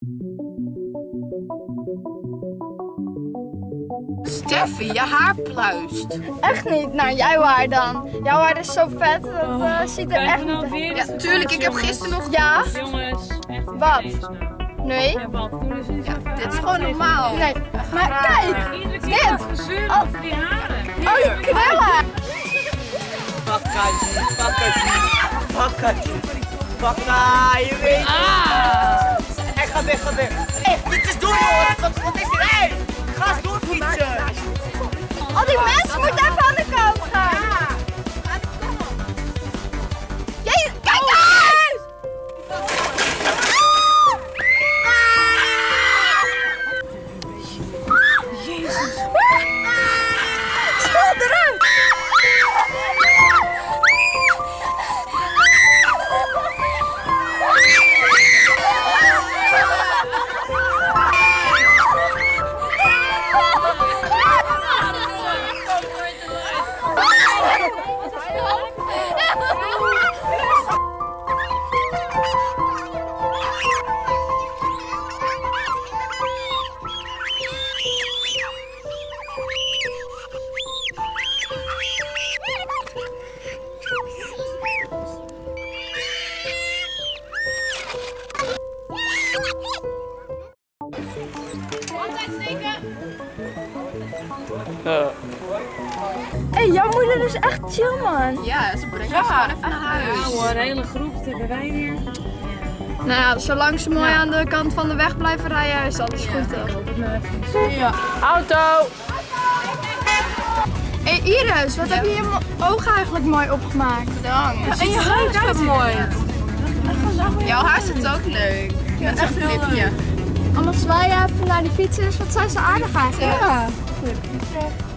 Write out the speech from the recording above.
Steffi, je haar pluist. Echt niet. Nou, jouw haar dan. Jouw haar is zo vet. Dat ziet er echt niet uit. Ja, tuurlijk. Ik heb gisteren nog... Ja? Jongens, echt Wat? Nee? Ja, wat? Doe eens niet zo ver. Dit is gewoon normaal. Nee. Maar kijk! Iedere keer Dit! dat gezeur over die haren. Oh, die krullen! Pakka, je weet het. Hij gaat weg, Hey, dit is door, hoor. Wat is dit? Hey, ga eens doorfietsen. Al die mensen moeten even aan de kant gaan. Ja. Jij, kijk uit! Jezus. Stel eruit! Hey, jouw moeder is echt chill, man. Ja, ze brengt ons gewoon even naar huis. Ja hoor, een hele groep, dat hebben wij weer. Nou ja, zolang ze mooi aan de kant van de weg blijven rijden, is alles goed, toch? Ja. Auto! Hey Iris, wat heb je je ogen eigenlijk mooi opgemaakt? Bedankt. En je haar is zo mooi. Jouw haar zit ook leuk. Ja, met zo'n flipje. Allemaal zwaaien even naar die fietsers, wat zijn ze aardig eigenlijk. Ja.